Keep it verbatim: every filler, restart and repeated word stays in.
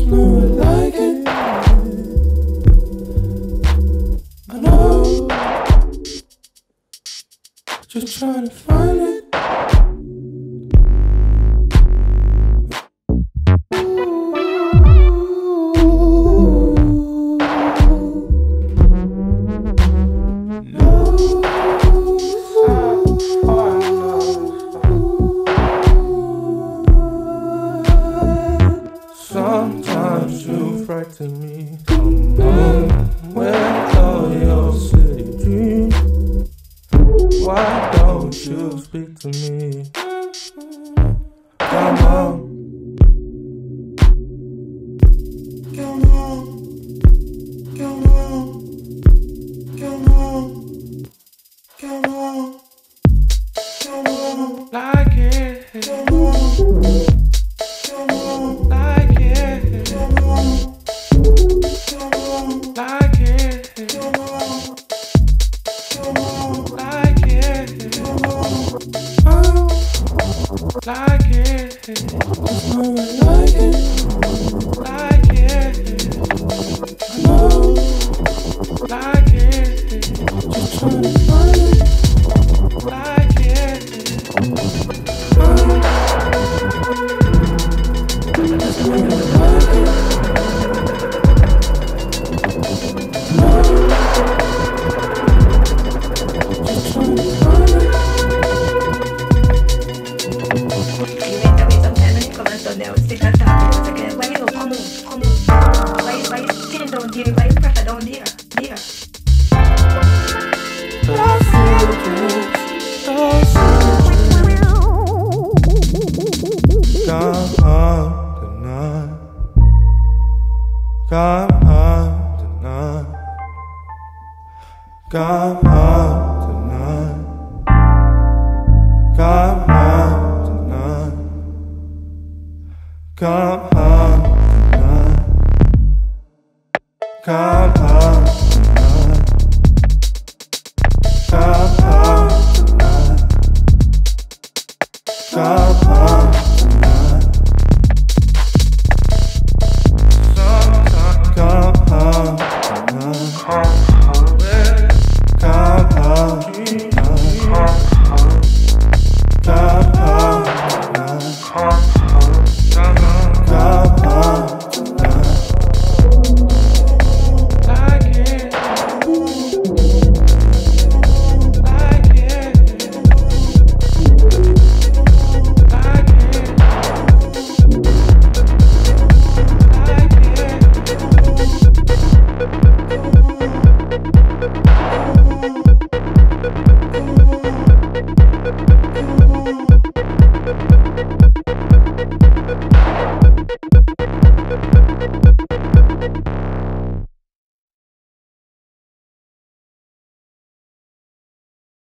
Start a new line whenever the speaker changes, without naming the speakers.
know I like it. I know. Just trying to find it. Sometimes you frighten me. Come home with all your city dreams. Why don't you speak to me? Come on. Come on. Come on. Come on. Come on. Come on. Like it. Come on. Come on. Like it. Come on. Come on. Like it. Come on. Come on. Like it. Come on. Oh. Like it. Just know I like it. Like it. I know. Like it. Just trying to find it. Like it. Oh. Just know I like it. No. Just trying to find it.
Why you come come why why you still down there? Why you prefer down there? There.
Those secrets, those secrets. Come on tonight. Come on tonight. Come on tonight. Come on tonight. Come on tonight. Come on tonight. Come on tonight. Come on.